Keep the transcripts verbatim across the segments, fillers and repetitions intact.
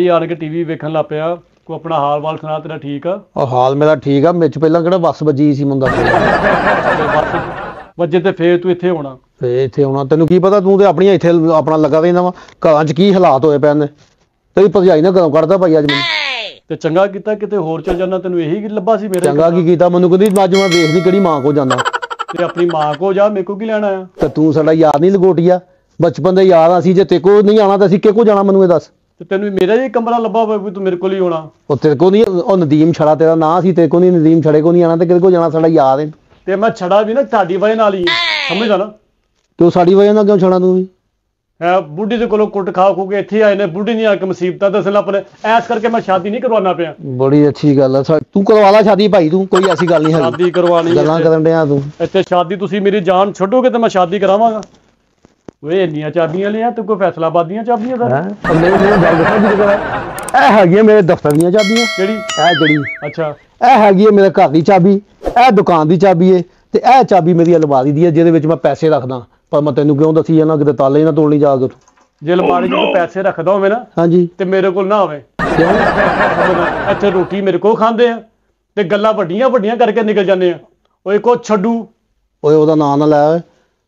ही आन के टीवी वेखन लग पिया को अपना हाल वाल सुना तेरा ठीक आ और हाल मेरा ठीक आ मिच पहला किहड़ा बस वजी सी मुंडा बस वजे ते फिर तू इत्थे होना फिर इत्थे होना तैनूं की पता तू ते अपनी इत्थे अपना लगा रहिंदा वा घरां च की हालात होए पैन ने तेरी भरजाई ने घरों कढदा भाई अज मैनूं ते चंगा कीता किते होर चल जाना तैनूं यही लब्भा सी मेरे चंगा की कीता मैनूं कहंदी अज मैं देखदी किहड़ी मां को जांदा ते अपनी मां को जा मेरे को की लैण आया ते तू साडा यार नहीं लंगोटिया बचपन दे यार असीं जे ते को नहीं आना ते असीं किह को जाना मैनूं ये दस ते तैनूं मेरा ही कमरा लब्भा होवे तू मेरे कोल ही होना ओ तेरे को नहीं ओ नदीम छड़ा तेरा ना सी तेरे को नहीं नदीम छड़े को नहीं आना ते किहदे को जाना साडा यार है ते मैं छड़ा भी ना तुहाडी वजह नाल ही समझ आ ना क्यों साडी वजह नाल क्यों छड़ा तू भी है बुढ़ी दे कोलों कुट खा खू के इत्थे आए ने बुढ़ी नहीं आके मुसीबतां दसन अपने ऐस करके मैं शादी नहीं करवाना पिया बड़ी अच्छी गल है तू करवा ला शादी भाई तू कोई ऐसी गल नहीं है शादी करवानी गल्लां करन दिया तू इत्थे शादी तुसीं मेरी जान छड्डोगे ते मैं शादी करावांगा ਓਏ ਇੰਨੀਆਂ ਚਾਬੀਆਂ ਲਿਆ ਤੂੰ ਕੋਈ ਫੈਸਲਾਬਾਦ ਦੀਆਂ ਚਾਬੀਆਂ ਦਾ ਹੈ ਮੇਰੇ ਮੇਰੇ ਗੱਲ ਦੱਸਾਂ ਕੀ ਕਰਾਂ ਇਹ ਹੈਗੀ ਮੇਰੇ ਦਫ਼ਤਰ ਦੀਆਂ ਚਾਬੀਆਂ ਕਿਹੜੀ ਇਹ ਜਿਹੜੀ ਅੱਛਾ ਇਹ ਹੈਗੀ ਮੇਰੇ ਘਰ ਦੀ ਚਾਬੀ ਇਹ ਦੁਕਾਨ ਦੀ ਚਾਬੀ ਹੈ ਤੇ ਇਹ ਚਾਬੀ ਮੇਰੀ ਅਲਮਾਰੀ ਦੀ ਹੈ ਜਿਹਦੇ ਵਿੱਚ ਮੈਂ ਪੈਸੇ ਰੱਖਦਾ ਪਰ ਮੈਂ ਤੈਨੂੰ ਕਿਉਂ ਦੱਸੀ ਜਾਣਾ ਕਿਤੇ ਤਾਲੇ ਨਾ ਤੋੜਨੀ ਜਾ ਕੇ ਜੇ ਅਲਮਾਰੀ 'ਚ ਤੂੰ ਪੈਸੇ ਰੱਖਦਾ ਹੋਵੇਂ ਨਾ ਹਾਂਜੀ ਤੇ ਮੇਰੇ ਕੋਲ ਨਾ ਹੋਵੇ ਕਿਉਂ ਇੱਥੇ ਰੋਟੀ ਮੇਰੇ ਕੋਲ ਖਾਂਦੇ ਆ ਤੇ ਗੱਲਾਂ ਵੱਡੀਆਂ ਵੱਡੀਆਂ ਕਰਕੇ ਨਿਕਲ ਜਾਂਦੇ ਆ ਓਏ ਕੋ ਛੱਡੂ ਓਏ ਉਹਦਾ ਨਾਂ ਨਾ ਲੈ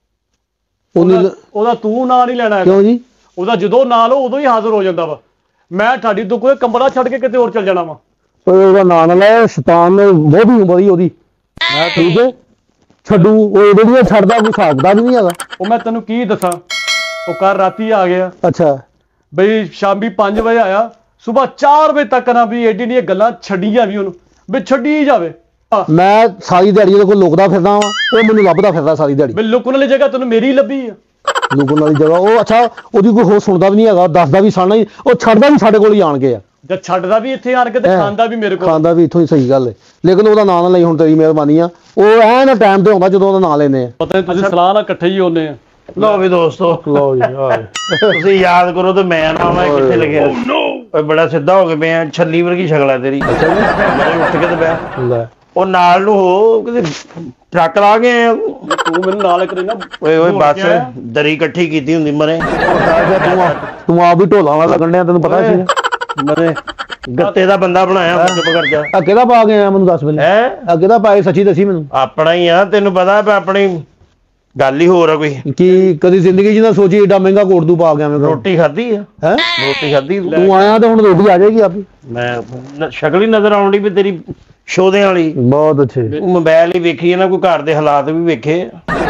ਉਹਦਾ ਤੂੰ ਨਾਂ ਨਹੀਂ ਲੈਣਾ ਕਿਉਂ ਜੀ ਉਹਦਾ ਜਦੋਂ ਨਾਂ ਲਓ ਉਦੋਂ ਹੀ ਹਾਜ਼ਰ ਹੋ ਜਾਂਦਾ ਵਾ ਮੈਂ ਤੁਹਾਡੀ ਤੋਂ ਕੋਈ ਕਮਰਾ ਛੱਡ ਕੇ ਕਿਤੇ ਹੋਰ ਚੱਲ ਜਾਣਾ ਵਾ ਓਏ ਉਹਦਾ ਨਾਂ ਨਾ ਲੈ ਸ਼ੈਤਾਨ ਨੇ ਬਹੁਤੀ ਉਮਰ ਹੀ ਉਹਦੀ ਮੈਂ ਠੀਕ ਹੈ ਛੱਡੂ ਉਹ ਜਿਹੜੀਆਂ ਛੱਡਦਾ ਕੋਈ ਹਿਸਾਬ ਦਾ ਵੀ ਨਹੀਂ ਹੈਗਾ ਉਹ ਮੈਂ ਤੈਨੂੰ ਕੀ ਦੱਸਾਂ ਉਹ ਕੱਲ ਰਾਤੀ ਆ ਗਿਆ ਅੱਛਾ ਬਈ ਸ਼ਾਮੀ ਪੰਜ ਵਜੇ ਆਇਆ ਸਵੇਰ ਚਾਰ ਵਜੇ ਤੱਕ ਨਾ ਵੀ ਐਡੀ ਦੀਆਂ ਗੱਲਾਂ ਛੱਡੀਆਂ ਵੀ ਉਹਨੂੰ ਵੀ ਛੱਡੀ ਜਾਵੇ ਮੈਂ ਸਾਰੀ ਦਿਹਾੜੀ ਉਹਦੇ ਕੋਲ ਲੁਕਦਾ ਫਿਰਦਾ ਵਾਂ ਉਹ ਮੈਨੂੰ ਲੱਭਦਾ ਫਿਰਦਾ ਸਾਰੀ ਦਿਹਾੜੀ ਬਈ ਲੁਕਣ ਵਾਲੀ ਜਗ੍ਹਾ ਤੈਨੂੰ ਮੇਰੀ ਲੱਭੀ ਆ ਲੁਕਣ ਵਾਲੀ ਜਗ੍ਹਾ ਉਹ ਅੱਛਾ ਉਹਦੀ ਕੋਈ ਹੋਰ ਸੁਣਦਾ ਵੀ ਨਹੀਂ ਹੈਗਾ ਦੱਸਦਾ ਵੀ ਸਾਡਾ ਹੀ ਉਹ ਛੱਡਦਾ ਵੀ ਸਾਡੇ ਕੋਲ ਹੀ ਆਣ ਕੇ ਆ ਜਦ ਛੱਡਦਾ ਵੀ ਇੱਥੇ ਆਣ ਕੇ ਤੇ ਖਾਂਦਾ ਵੀ ਮੇਰੇ ਕੋਲ ਖਾਂਦਾ ਵੀ ਇੱਥੋਂ ਹੀ ਸਹੀ ਗੱਲ ਹੈ ਲੇਕਿਨ ਉਹਦਾ ਨਾਂ ਨਾ ਲਈ ਹੁਣ ਤੇਰੀ ਮਿਹਰਬਾਨੀ ਆ ਉਹ ਐ ਨਾ ਟਾਈਮ ਤੇ ਆਉਂਦਾ ਜਦੋਂ ਉਹਦਾ ਨਾਂ ਲੈਂਦੇ ਆ ਪਤਾ ਨਹੀਂ ਤੁਸੀਂ ਸਲਾਹ ਨਾਲ ਇਕੱਠੇ ਹੀ ਹੋਨੇ ਆ ਲਓ ਵੀ ਦੋਸਤੋ ਲਓ ਜੀ ਤੁਸੀਂ ਯਾਦ ਕਰੋ ਤੇ ਮੈਂ ਨਾ ਮੈਂ ਕਿੱਥੇ ਲੱਗਿਆ ਓਏ ਬੜਾ ਸਿੱਧਾ ਹੋ ਕੇ ਪਿਆ ਛੱਲੀ ਵਰਗੀ ਸ਼ਕਲ ਹੈ ਤੇਰੀ ਅੱਛਾ ਜੀ ਮੈਂ ਉੱਠ ਕੇ ਤੇ ਪਿਆ ਲੈ ਉਹ ਨਾਲ ਨੂੰ ਹੋ ਕਿਤੇ ਟਰੱਕ ਲਾ ਗਏ ਤੂੰ ਮੈਨੂੰ ਨਾਲ ਕਰੇ ਨਾ ਓਏ ਓਏ ਬਸ ਦਰੀ ਇਕੱਠੀ ਕੀਤੀ ਹੁੰਦੀ ਮਰੇ ਤੂੰ ਤੂੰ ਆਪ ਵੀ ਢੋਲਾਂ ਵਾਲਾ ਲੱਗਣ ਡਿਆ ਤੈਨੂੰ ਪਤਾ ਸੀ ਮਰੇ ਗੱਤੇ ਦਾ ਬੰਦਾ ਬਣਾਇਆ ਚੁੱਪ ਕਰ ਜਾ ਆ ਕਿਹਦਾ ਪਾ ਗਿਆ ਮੈਨੂੰ ਦੱਸ ਪਹਿਲੇ ਹੈ ਆ ਕਿਹਦਾ ਪਾਏ ਸੱਚੀ ਦੱਸੀ ਮੈਨੂੰ ਆਪਣਾ ਹੀ ਆ ਤੈਨੂੰ ਪਤਾ ਆਪਣੀ ਗੱਲ ਹੀ ਹੋਰ ਆ ਕੋਈ ਕੀ ਕਦੀ ਜ਼ਿੰਦਗੀ 'ਚ ਨਾ ਸੋਚੀ ਏਡਾ ਮਹਿੰਗਾ ਕੋਟ ਤੂੰ ਪਾ ਗਿਆ ਮੈਂ ਰੋਟੀ ਖਾਧੀ ਆ ਹੈ ਰੋਟੀ ਖਾਧੀ ਤੂੰ ਆਇਆ ਤੇ ਹੁਣ ਰੋਟੀ ਆ ਜਾਏਗੀ ਆਪੀ ਮੈਂ ਸ਼ਕਲ ਹੀ ਨਜ਼ਰ ਆਉਣ ਦੀ ਵੀ ਤੇਰੀ ਸ਼ੋਦੇ ਵਾਲੀ ਬਹੁਤ ਅੱਛੇ ਮੋਬਾਈਲ ਹੀ ਵੇਖੀ ਨਾ ਕੋਈ ਘਰ ਦੇ ਹਾਲਾਤ ਵੀ ਵੇਖੇ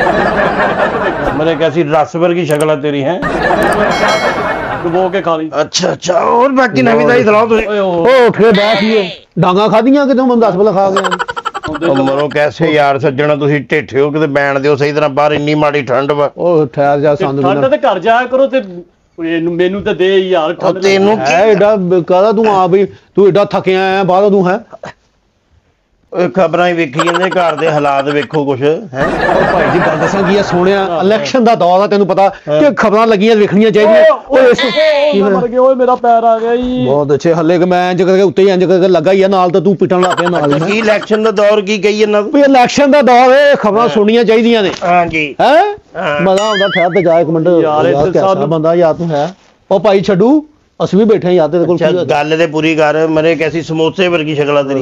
ਮੇਰੇ ਕੈਸੀ ਰਸ ਵਰਗੀ ਸ਼ਕਲ ਆ ਤੇਰੀ ਹੈ ਡੁਬੋ ਕੇ ਖਾ ਲਈ ਅੱਛਾ ਅੱਛਾ ਹੋਰ ਬਾਕੀ ਨਵੀਂ ਤਾਈ ਸੁਣਾਓ ਤੁਸੀਂ ਉਹ ਉੱਠ ਕੇ ਬੈਠ ਗਏ ਡਾਂਗਾ ਖਾਧੀਆਂ ਕਿਤੇ ਮੈਨੂੰ ਦੱਸ ਪਹਿਲਾਂ ਖਾ ਗਿਆ ਮਰੋ ਕੈਸੇ ਯਾਰ ਸੱਜਣਾ ਤੁਸੀਂ ਢੇਠੇ ਹੋ ਕਿਤੇ ਬੈਣ ਦਿਓ ਸਹੀ ਤਰ੍ਹਾਂ ਬਾਹਰ ਇੰਨੀ ਮਾੜੀ ਠੰਡ ਵਾ ਉਹ ਠਹਿਰ ਜਾ ਸੰਦ ਠੰਡ ਤੇ ਘਰ ਜਾਇਆ ਕਰੋ ਤੇ ਇਹਨੂੰ ਮੈਨੂੰ ਤਾਂ ਦੇ ਯਾਰ ਠੰਡ ਤੈਨੂੰ ਐਡਾ ਕਾਹਦਾ ਤੂੰ ਆ ਵੀ ਤੂੰ ਏਡਾ ਥੱਕਿਆ ਆਇਆ ਬਾਹਰੋਂ ਤੂੰ ਹੈ ਖਬਰਾਂ ਹੀ ਵੇਖੀ ਜਾਂਦੇ ਘਰ ਦੇ ਹਾਲਾਤ ਵੇਖੋ ਕੁਛ ਹੈ ਉਹ ਭਾਈ ਜੀ ਗੱਲ ਦੱਸਾਂ ਕੀ ਆ ਸੋਹਣਿਆ ਇਲੈਕਸ਼ਨ ਦਾ ਦੌਰ ਆ ਤੈਨੂੰ ਪਤਾ ਕਿ ਖਬਰਾਂ ਲੱਗੀਆਂ ਵੇਖਣੀਆਂ ਚਾਹੀਦੀਆਂ ਓਏ ਇਸ ਮਰ ਗਿਆ ਓਏ ਮੇਰਾ ਪੈਰ ਆ ਗਿਆ ਜੀ ਬਹੁਤ ਅੱਛੇ ਹੱਲੇ ਕਿ ਮੈਂ ਇੰਜ ਕਰਕੇ ਉੱਤੇ ਇੰਜ ਕਰਕੇ ਲੱਗਾ ਹੀ ਆ ਨਾਲ ਤਾਂ ਤੂੰ ਪਿੱਟਣ ਲੱਗ ਪਿਆ ਨਾਲ ਕੀ ਇਲੈਕਸ਼ਨ ਦਾ ਦੌਰ ਕੀ ਕਹੀ ਇਹਨਾਂ ਵੀ ਇਲੈਕਸ਼ਨ ਦਾ ਦੌਰ ਏ ਖਬਰਾਂ ਸੁਣਨੀਆਂ ਚਾਹੀਦੀਆਂ ਨੇ ਹਾਂਜੀ ਹੈ ਮਜ਼ਾ ਆਉਂਦਾ ਠਹਿਰ ਤੇ ਜਾ ਇੱਕ ਮਿੰਟ ਯਾਰ ਕਿਹੜਾ ਬੰਦਾ ਯਾਰ ਤੂੰ ਹੈ ਉਹ ਭਾਈ ਛੱਡੂ ਅਸੀਂ ਵੀ ਬੈਠੇ ਯਾਰ ਤੇਰੇ ਕੋਲ ਗੱਲ ਤੇ ਪੂਰੀ ਕਰ ਮਰੇ ਕੈਸੀ ਸਮੋਸੇ ਵਰਗੀ ਸ਼ਕਲ ਆ ਤੇਰੀ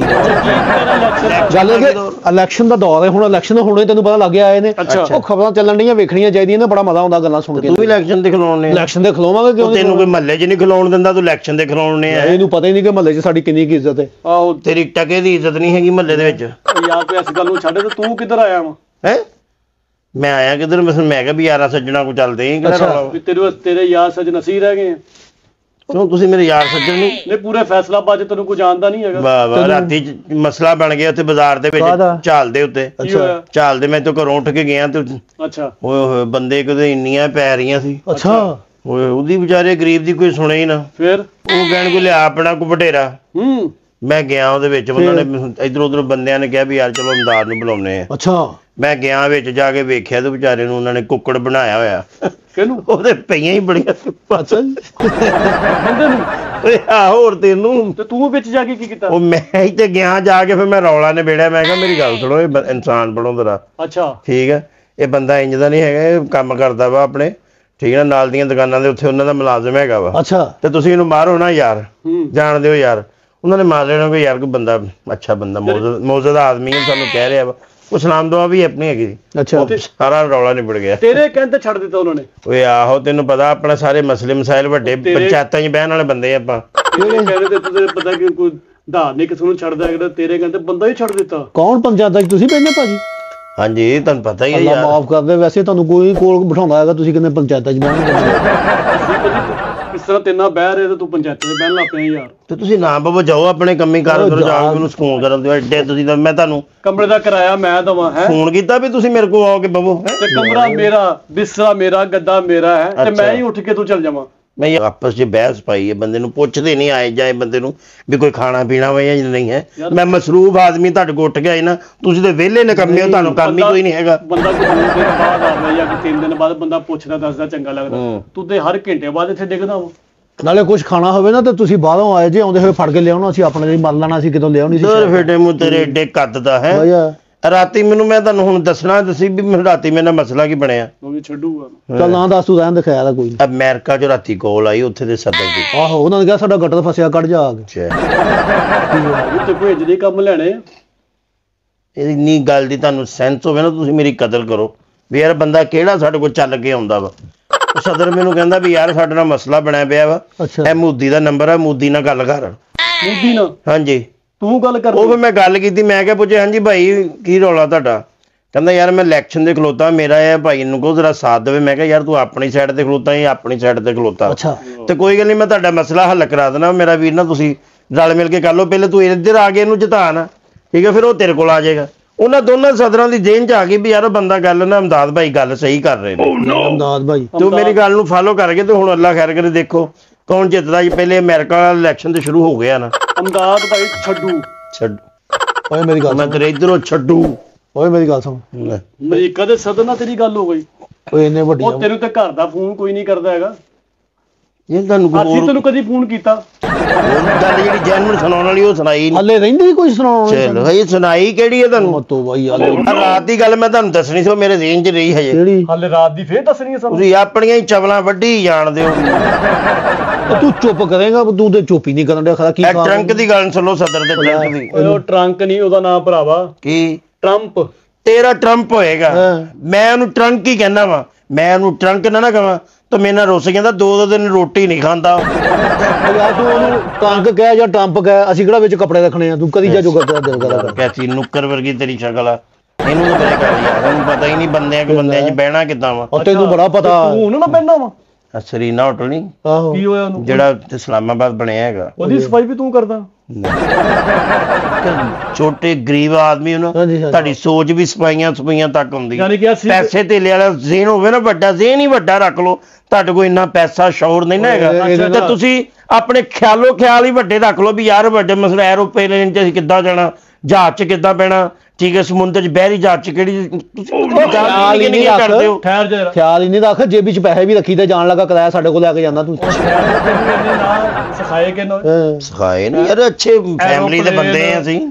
ਗੱਲ ਹੈ ਕਿ ਇਲੈਕਸ਼ਨ ਦਾ ਦੌਰ ਹੈ ਹੁਣ ਇਲੈਕਸ਼ਨ ਹੋਣੇ ਤੈਨੂੰ ਪਤਾ ਲੱਗ ਆਏ ਨੇ ਉਹ ਖਬਰਾਂ ਚੱਲਣ ਡੀਆਂ ਵੇਖਣੀਆਂ ਚਾਹੀਦੀਆਂ ਨੇ ਬੜਾ ਮਜ਼ਾ ਆਉਂਦਾ ਗੱਲਾਂ ਸੁਣ ਕੇ ਤੂੰ ਵੀ ਇਲੈਕਸ਼ਨ ਦੇ ਖਿਲਾਉਣੇ ਇਲੈਕਸ਼ਨ ਦੇ ਖਿਲਾਵਾਂਗੇ ਕਿਉਂ ਤੈਨੂੰ ਕੋਈ ਮਹੱਲੇ 'ਚ ਨਹੀਂ ਖਿਲਾਉਣ ਦਿੰਦਾ ਤੂੰ ਇਲੈਕਸ਼ਨ ਦੇ ਖਿਲਾਉਣੇ ਆ ਇਹਨੂੰ ਪਤਾ ਹੀ ਨਹੀਂ ਕਿ ਮਹੱਲੇ 'ਚ ਸਾਡੀ ਕਿੰਨੀ ਕੀ ਇੱਜ਼ਤ ਹੈ ਆਹੋ ਤੇਰੀ ਟਕੇ ਦੀ ਇੱਜ਼ਤ ਨਹੀਂ ਹੈਗੀ ਮਹੱਲੇ ਦੇ ਵਿੱਚ ਯਾਰ ਤੂੰ ਇਸ ਗੱਲ ਨੂੰ ਛੱਡ ਤੇ ਤੂੰ ਕਿੱਧਰ ਆਇਆ ਵਾ ਹੈ ਮੈਂ ਆਇਆ ਕਿੱਧਰ ਮੈਂ ਕਿਹਾ ਵੀ ਯਾਰਾਂ ਸੱਜਣਾ ਕੋ ਚੱਲਦੇ ਵੀ ਤੇਰੇ ਤੇਰੇ ਯਾਰ ਸੱਜਣ ਅਸੀਂ ਰਹਿ ਗਏ ਕਿਉਂ ਤੁਸੀਂ ਮੇਰੇ ਯਾਰ ਸੱਜਣ ਨਹੀਂ ਨਹੀਂ ਪੂਰੇ ਫੈਸਲਾਬਾਦ 'ਚ ਤੈਨੂੰ ਕੋਈ ਜਾਣਦਾ ਨਹੀਂ ਹੈਗਾ ਵਾਹ ਵਾਹ ਰਾਤੀ ਮਸਲਾ ਬਣ ਗਿਆ ਉੱਥੇ ਬਾਜ਼ਾਰ ਦੇ ਵਿੱਚ ਝਾਲ ਦੇ ਉੱਤੇ ਅੱਛਾ ਝਾਲ ਦੇ ਮੈਂ ਤੋਂ ਘਰੋਂ ਉੱਠ ਕੇ ਗਿਆ ਤੇ ਅੱਛਾ ਓਏ ਹੋਏ ਬੰਦੇ ਕਿਤੇ ਇੰਨੀਆਂ ਪੈ ਰਹੀਆਂ ਸੀ ਅੱਛਾ ਓਏ ਉਹਦੀ ਵਿਚਾਰੇ ਗਰੀਬ ਦੀ ਕੋਈ ਸੁਣੇ ਹੀ ਨਾ ਫਿਰ ਉਹ ਕਹਿਣ ਕੋ ਲਿਆ ਆਪਣਾ ਕੋ ਵਟੇਰਾ ਹੂੰ ਮੈਂ ਗਿਆ ਉਹਦੇ ਵਿੱਚ ਉਹਨਾਂ ਨੇ ਇਧਰ ਉਧਰ ਬੰਦਿਆਂ ਨੇ ਕਿਹਾ ਵੀ ਯਾਰ ਚਲੋ ਇਮਦਾਦ ਨੂੰ ਬੁਲਾਉਣੇ ਆ ਅੱਛਾ ਮੈਂ ਗਿਆ ਵਿੱਚ ਜਾ ਕੇ ਵੇਖਿਆ ਤੇ ਵਿਚਾਰੇ ਨੂੰ ਉਹਨਾਂ ਨੇ ਕੁੱਕੜ ਬਣਾਇਆ ਹੋਇਆ ਕਿਹਨੂੰ ਉਹਦੇ ਪਈਆਂ ਹੀ ਬੜੀਆਂ ਅੱਛਾ ਜੀ ਬੰਦੇ ਨੂੰ ਓਏ ਆ ਹੋਰ ਤੈਨੂੰ ਤੇ ਤੂੰ ਵਿੱਚ ਜਾ ਕੇ ਕੀ ਕੀਤਾ ਉਹ ਮੈਂ ਹੀ ਤੇ ਗਿਆ ਜਾ ਕੇ ਫਿਰ ਮੈਂ ਰੌਲਾ ਨੇ ਬੇੜਿਆ ਮੈਂ ਕਿਹਾ ਮੇਰੀ ਗੱਲ ਸੁਣੋ ਇਹ ਇਨਸਾਨ ਬਣੋ ਜ਼ਰਾ ਅੱਛਾ ਠੀਕ ਹੈ ਇਹ ਬੰਦਾ ਇੰਜ ਦਾ ਨਹੀਂ ਹੈਗਾ ਇਹ ਕੰਮ ਕਰਦਾ ਵਾ ਆਪਣੇ ਠੀਕ ਹੈ ਨਾ, ਨਾਲ ਦੀਆਂ ਦੁਕਾਨਾਂ ਦੇ ਉੱਥੇ ਉਹਨਾਂ ਦਾ ਮੁਲਾਜ਼ਮ ਹੈਗਾ ਵਾ। ਅੱਛਾ ਤੇ ਤੁਸੀਂ ਇਹਨੂੰ ਮਾਰੋ ਨਾ ਯਾਰ, ਜਾਣਦੇ ਹੋ ਯਾਰ, ਉਹਨਾਂ ਨੇ ਮਾਰ ਲੈਣਾ ਕੋਈ ਯਾਰ ਕੋਈ ਬੰਦਾ ਅੱਛਾ ਬੰਦਾ ਮੌਜੂਦ ਮੌਜੂਦ ਆਦਮੀ ਹੈ, ਸਾਨੂੰ ਕਹਿ ਰਿਹਾ ਵਾ ਉਹ ਸਲਾਮ ਦੁਆ ਵੀ ਆਪਣੀ ਹੈਗੀ ਸੀ। ਅੱਛਾ ਸਾਰਾ ਰੌਲਾ ਨਿਬੜ ਗਿਆ। ਤੇਰੇ ਕਹਿੰਦੇ ਛੱਡ ਦਿੱਤਾ ਉਹਨਾਂ ਨੇ? ਓਏ ਆਹੋ, ਤੈਨੂੰ ਪਤਾ ਆਪਣਾ ਸਾਰੇ ਮਸਲੇ ਮਸਾਇਲ ਵੱਡੇ ਪੰਚਾਇਤਾਂ 'ਚ ਬਹਿਣ ਵਾਲੇ ਬੰਦੇ ਆਪਾਂ। ਤੇਰੇ ਕਹਿੰਦੇ ਤੇ ਤੈਨੂੰ ਪਤਾ ਕਿ ਕੋਈ ਧਾਰ ਨਹੀਂ ਕਿਸੇ ਨੂੰ ਛੱਡਦਾ ਹੈਗਾ, ਤੇਰੇ ਕਹਿੰਦੇ ਬੰਦਾ ਹੀ ਛੱਡ ਦਿੱਤਾ। ਕੌਣ ਪੰਚਾਇਤਾਂ 'ਚ ਤੁਸੀਂ ਬੈਠੇ ਭਾਜੀ? ਹਾਂਜੀ ਤੁਹਾਨੂੰ ਪਤਾ ਹੀ ਹੈ ਅੱਲਾ ਯਾਰ। ਮਾਫ ਕਰਦੇ, ਵੈਸੇ ਤੁਹਾਨੂੰ ਕੋਈ ਕੋਲ ਬਿਠਾਉਂਦਾ ਹੈਗਾ, ਤੁਸੀਂ ਕਿੰਨੇ ਪੰਚਾਇਤਾਂ 'ਚ ਬਹਿਣ ਇਸ ਤਰ੍ਹਾਂ ਤੇਨਾਂ ਬਹਿ ਰਹੇ ਤੇ ਤੂੰ ਪੰਚਾਇਤਾਂ 'ਚ ਬਹਿਣ ਲੱਗ ਪਿਆ ਯਾਰ। ਤੇ ਤੁਸੀਂ ਨਾ ਬਾਬਾ ਜਾਓ ਆਪਣੇ ਕੰਮੀ ਕਾਰ ਕਰੋ, ਜਾ ਕੇ ਉਹਨੂੰ ਸਕੂਨ ਕਰਨ ਦਿਓ। ਐਡੇ ਤੁਸੀਂ ਤਾਂ ਮੈਂ ਤੁਹਾਨੂੰ ਕਮਰੇ ਦਾ ਕਿਰਾਇਆ ਮੈਂ ਦਵਾਂ ਹੈ? ਫੋਨ ਕੀਤਾ ਵੀ ਤੁਸੀਂ ਮੇਰੇ ਕੋਲ ਆਓਗੇ ਬਾਬੂ। ਤੇ ਕਮਰਾ ਮੇਰਾ, ਬਿਸਤਰਾ ਮੇਰਾ, ਗੱਦਾ ਮੇਰਾ ਹੈ ਤੇ ਮੈਂ ਹੀ ਉੱਠ ਕੇ ਤੂੰ ਚੱਲ ਜਾਵਾਂ? ਮੈਂ ਆਪਸ 'ਚ ਬਹਿਸ ਪਾਈ ਹੈ, ਬੰਦੇ ਨੂੰ ਪੁੱਛਦੇ ਨਹੀਂ ਆਏ ਜਾਏ ਬੰਦੇ ਨੂੰ ਵੀ ਕੋਈ ਖਾਣਾ ਪੀਣਾ ਵਾ ਜਾਂ ਨਹੀਂ ਹੈ। ਮੈਂ ਮਸਰੂਫ ਆਦਮੀ ਤੁਹਾਡੇ ਕੋਲ ਉੱਠ ਗਿਆ ਨਾ, ਤੁਸੀਂ ਤੇ ਵਿਹਲੇ ਨਿਕੰਮੇ ਹੋ, ਤੁਹਾਨੂੰ ਕੰਮ ਹੀ ਕੋਈ ਨਹੀਂ ਹੈਗਾ। ਬੰਦਾ ਕੋਈ ਦੋ ਦਿਨ ਬਾਅਦ ਆਵੇ ਜਾਂ ਕੋਈ ਤਿੰਨ ਦਿਨ ਬਾਅਦ ਬੰਦਾ ਪੁੱਛਦਾ ਦੱਸਦਾ ਚੰਗਾ ਲੱਗਦਾ, ਤੂੰ ਤੇ ਹਰ ਘੰਟੇ ਬਾਅਦ ਇੱਥੇ ਡਿੱਗਦਾ ਵਾ। ਨਾਲੇ ਕੁਝ ਖਾਣਾ ਹੋਵੇ ਨਾ ਤੇ ਤੁਸੀਂ ਬਾਹਰੋਂ ਆਏ ਜੇ, ਆਉਂਦੇ ਹੋਏ ਫੜ ਕੇ ਲਿਆਉਣਾ, ਅਸੀਂ ਆਪਣੇ ਲਈ ਮਰ ਲੈਣਾ, ਅਸੀਂ ਕਿਤੋਂ ਲਿਆਉਣੀ ਸੀ। ਦਰ ਫੇਟੇ ਮੂੰਹ ਤੇਰੇ ਏਡੇ ਕੱਦ ਦਾ ਹੈ। ਰਾਤੀ ਮੈਨੂੰ ਮੈਂ ਤੁਹਾਨੂੰ ਹੁਣ ਦੱਸਣਾ ਦੱਸੀ ਵੀ ਮੈਨੂੰ ਰਾਤੀ ਮੇਰੇ ਨਾਲ ਮਸਲਾ ਕੀ ਬਣਿਆ। ਉਹ ਵੀ ਛੱਡੂਗਾ। ਚੱਲ ਨਾ ਦੱਸ ਤੂੰ, ਰਹਿਣ ਦੇ, ਖਿਆਲ ਆ ਕੋਈ ਨਹੀਂ। ਅਮਰੀਕਾ 'ਚ ਰਾਤੀ ਕੋਲ ਆਈ ਉੱਥੇ ਦੇ ਸਦਰ ਦੀ। ਆਹੋ ਉਹਨਾਂ ਨੇ ਕਿਹਾ ਸਾਡਾ ਗੱਟਰ ਫਸਿਆ, ਕੱਢ ਜਾ ਆ ਕੇ। ਤੇ ਭੇਜਦੇ ਕੰਮ ਲੈਣੇ ਆ। ਇਹ ਇੰਨੀ ਗੱਲ ਦੀ ਤੁਹਾਨੂੰ ਸੈਂਸ ਹੋਵੇ ਨਾ, ਤੁਸੀਂ ਮੇਰੀ ਕਦਰ ਕਰੋ ਵੀ ਯਾਰ ਬੰਦਾ ਕਿਹੜਾ ਸਾਡੇ ਕੋਲ ਚੱਲ ਕੇ ਆਉਂਦਾ ਵਾ। ਸਦਰ ਮੈਨੂੰ ਕਹਿੰਦਾ ਵੀ ਯਾਰ ਸਾਡੇ ਨਾਲ ਮਸਲਾ ਬਣਿਆ ਪਿਆ ਵਾ, ਇਹ ਮੋਦੀ ਦਾ ਨੰਬਰ ਹੈ, ਮੋਦੀ ਨਾਲ ਗੱਲ ਕਰ। ਮੋਦੀ ਨਾਲ? ਹਾਂਜੀ। ਤੂੰ ਗੱਲ ਕਰ? ਉਹ ਫਿਰ ਮੈਂ ਗੱਲ ਕੀਤੀ, ਮੈਂ ਕਿਹਾ ਪੁੱਛੇ ਹਾਂਜੀ ਭਾਈ ਕੀ ਰੌਲਾ ਤੁਹਾਡਾ? ਕਹਿੰਦਾ ਯਾਰ ਮੈਂ ਇਲੈਕਸ਼ਨ ਦੇ ਖਲੋਤਾ, ਮੇਰਾ ਇਹ ਭਾਈ ਨੂੰ ਕਹੋ ਜ਼ਰਾ ਸਾਥ ਦੇਵੇ। ਮੈਂ ਕਿਹਾ ਯਾਰ ਤੂੰ ਆਪਣੀ ਸਾਈਡ ਤੇ ਖਲੋਤਾ ਜਾਂ ਆਪਣੀ ਸਾਈਡ ਤੇ ਖਲੋਤਾ? ਤੇ ਕੋਈ ਗੱਲ ਨਹੀਂ, ਮੈਂ ਤੁਹਾਡਾ ਮਸਲਾ ਹੱਲ ਕਰਾ ਦੇਣਾ ਮੇਰਾ ਵੀਰ ਨਾ, ਤੁਸੀਂ ਰਲ ਮਿਲ ਕੇ ਕਰ ਲਓ। ਪਹਿਲੇ ਤੂੰ ਇੱਧਰ ਆ ਕੇ ਇਹਨੂੰ ਜਿਤਾ ਨਾ, ਠੀਕ ਹੈ, ਫਿਰ ਉਹ ਤੇਰੇ ਕੋਲ ਆ ਜਾਏਗਾ। ਉਹਨਾਂ ਦੋਨਾਂ ਸਦਰਾਂ ਦੀ ਜੇਨ 'ਚ ਆ ਗਈ ਵੀ ਯਾਰ ਉਹ ਬੰਦਾ ਗੱਲ ਨਾ ਅਮਦਾਦ ਭਾਈ ਗੱਲ ਸਹੀ ਕਰ ਰਹੇ ਨੇ। ਅਮਦਾਦ ਭਾਈ ਤੂੰ ਮੇਰੀ ਗੱਲ ਨੂੰ ਫਾਲੋ ਕਰਕੇ ਤੇ ਹੁਣ ਅੱਲਾ ਖੈਰ ਕਰੇ, ਦੇਖੋ ਕੌਣ ਜਿੱਤਦਾ ਜੀ। ਪਹਿਲੇ ਅਮਰੀਕਾ ਵਾਲਾ ਇਲੈਕਸ਼ਨ ਤੇ ਸ਼ੁਰੂ ਹੋ ਗਿਆ ਨਾ। ਅਮਦਾਦ ਭਾਈ ਛੱਡੂ। ਛੱਡ ਓਏ ਮੇਰੀ ਗੱਲ, ਮੈਂ ਤੇਰੇ ਇਧਰੋਂ ਛੱਡੂ। ਓਏ ਮੇਰੀ ਗੱਲ ਸੁਣ, ਅਮਰੀਕਾ ਦੇ ਸਦਰ ਨਾਲ ਤੇਰੀ ਗੱਲ ਹੋ ਗਈ? ਓਏ ਇੰਨੇ ਵੱਡੀ ਉਹ ਤੈਨੂੰ ਤੇ ਘਰ ਦਾ ਫੋਨ ਕੋਈ ਨਹੀਂ ਕਰਦਾ ਹੈਗਾ। ਇਹ ਤੁਹਾਨੂੰ ਅਸੀਂ ਤੈਨੂੰ ਕਦੀ ਫੋਨ ਕੀਤਾ? ਗੱਲ ਜਿਹੜੀ ਜੈਨੂਨ ਸੁਣਾਉਣ ਵਾਲੀ ਉਹ ਸੁਣਾਈ ਨਹੀਂ। ਹਲੇ ਰਹਿੰਦੀ ਕੋਈ ਸੁਣਾਉਣ? ਚਲੋ ਹਜੇ ਸੁਣਾਈ ਕਿਹੜੀ ਹੈ ਤੁਹਾਨੂੰ? ਮਤੋ ਬਾਈ ਹਲੇ ਰਾਤ ਦੀ ਗੱਲ ਮੈਂ ਤੁਹਾਨੂੰ ਦੱਸਣੀ ਸੀ, ਉਹ ਮੇਰੇ ਜ਼ੇਨ 'ਚ ਰਹੀ ਹਜੇ। ਕਿਹੜੀ? ਹਲੇ ਰਾਤ ਦੀ ਫੇਰ ਦੱਸਣੀ ਹੈ ਸਾਨੂੰ? ਤੁਸੀਂ ਆਪਣੀਆਂ ਹੀ ਚਵਲਾਂ ਵੱਢੀ ਜਾਣਦੇ ਹੋ। ਤੂੰ ਚੁੱਪ ਕਰੇਗਾ? ਤੂੰ ਤੇ ਚੁੱਪ ਹੀ ਨਹੀਂ ਕਰਨ ਡਿਆ। ਖਰਾ ਕੀ ਇਹ ਟਰੰਕ ਦੀ ਗੱਲ ਸੁਣੋ, ਸਦਰ ਦੇ ਟਰੰਕ ਦੀ। ਉਹ ਟਰੰਕ ਨਹੀਂ, ਉਹਦਾ ਨਾਮ ਭਰਾਵਾ ਕੀ? ਟਰੰਪ। ਤੇਰਾ ਟਰੰਪ ਹੋਏਗਾ, ਮੈਂ ਉਹਨੂੰ ਟਰੰਕ ਹੀ ਕਹਿੰਦਾ ਵਾ। ਮੈਂ ਉਹਨੂੰ ਟਰੰਕ ਨਾ ਨਾ ਕਹਾਂ ਤਾਂ ਮੇਰੇ ਨਾਲ ਰੁੱਸ ਜਾਂਦਾ, ਦੋ ਦੋ ਦਿਨ ਰੋਟੀ ਨਹੀਂ ਖਾਂਦਾ। ਯਾਰ ਤੂੰ ਉਹਨੂੰ ਟਰੰਕ ਕਹਿ ਜਾਂ ਟਰੰਪ ਕਹਿ, ਅਸੀਂ ਕਿਹੜਾ ਵਿੱਚ ਕੱਪੜੇ ਰੱਖਣੇ ਆ? ਤੂੰ ਕਦੀ ਜਾ ਜੋਗਾ ਤੇਰਾ ਦਿਲ ਕਰਦਾ। ਕੈਸੀ ਨੁੱਕਰ ਵਰਗੀ ਤੇਰੀ ਸ਼ਕਲ ਆ, ਇਹਨੂੰ ਤਾਂ ਪਰੇ ਕਰ ਯਾਰ, ਇਹਨੂੰ ਪਤਾ ਹੀ ਨਹੀਂ ਬੰਦਿਆਂ ਕਿ ਬੰਦਿਆਂ 'ਚ ਬਹਿਣਾ ਕਿੱਦਾਂ ਵਾ। ਉਹ ਤੈਨੂੰ ਬੜਾ ਪਤਾ। ਤੂੰ ਉਹਨੂੰ ਨਾ ਬਹਿਣਾ ਵਾ? ਸਰੀਨਾ ਹੋਟਲ ਨਹੀਂ? ਆਹੋ। ਕੀ ਹੋਇਆ ਉਹਨੂੰ? ਜਿਹੜਾ ਇਸਲਾਮਾਬਾਦ ਬਣਿਆ ਹੈਗਾ, ਉਹਦੀ ਸਫਾਈ ਵੀ ਤੂੰ ਕਰਦਾ? ਛੋਟੇ ਗਰੀਬ ਆਦਮੀ ਉਹਨਾਂ, ਤੁਹਾਡੀ ਸੋਚ ਵੀ ਸਫਾਈਆਂ ਸਫਾਈਆਂ ਤੱਕ ਹੁੰਦੀ। ਪੈਸੇ ਧੇਲੇ ਵਾਲਾ ਜ਼ੇਨ ਹੋਵੇ ਨਾ, ਵੱਡਾ ਜ਼ੇਨ ਹੀ ਵੱਡਾ ਰੱਖ ਲਓ। ਤੁਹਾਡੇ ਕੋਲ ਇੰਨਾ ਪੈਸਾ ਸ਼ੌਰ ਨਹੀਂ ਨਾ ਹੈਗਾ, ਤੇ ਤੁਸੀਂ ਆਪਣੇ ਖਿਆਲੋ ਖਿਆਲ ਹੀ ਵੱਡੇ ਰੱਖ ਲਓ ਵੀ ਯਾਰ ਵੱਡੇ ਮਸਲੇ ਐਰੋਪਲੇਨ 'ਚ ਅਸੀਂ ਕਿੱਦਾਂ ਜਾਣਾ, ਜਹਾਜ਼ 'ਚ ਕਿੱਦਾਂ ਪੈਣਾ, ਠੀਕ ਹੈ, ਸਮੁੰਦਰ 'ਚ ਬਹਿਰੀ ਜਹਾਜ਼ 'ਚ ਕਿਹੜੀ ਖਿਆਲ ਹੀ ਨਹੀਂ ਕਰਦੇ ਹੋ। ਠਹਿਰ ਜਾ, ਖਿਆਲ ਹੀ ਨਹੀਂ ਰੱਖ, ਜੇਬੀ 'ਚ ਪੈਸੇ ਵੀ ਰੱਖੀ ਤੇ ਜਾਣ ਲੱਗਾ ਕਿਰਾਇਆ ਸਾਡੇ ਕੋਲ ਲੈ ਕੇ ਜਾਂਦਾ ਤੂੰ। ਸਿਖਾਏ ਕਿ ਨਾ? ਸਿਖਾਏ ਨਹੀਂ ਯਾਰ, ਅੱਛੇ ਫੈਮਿਲੀ ਦੇ ਬੰਦੇ ਆ ਅਸੀਂ।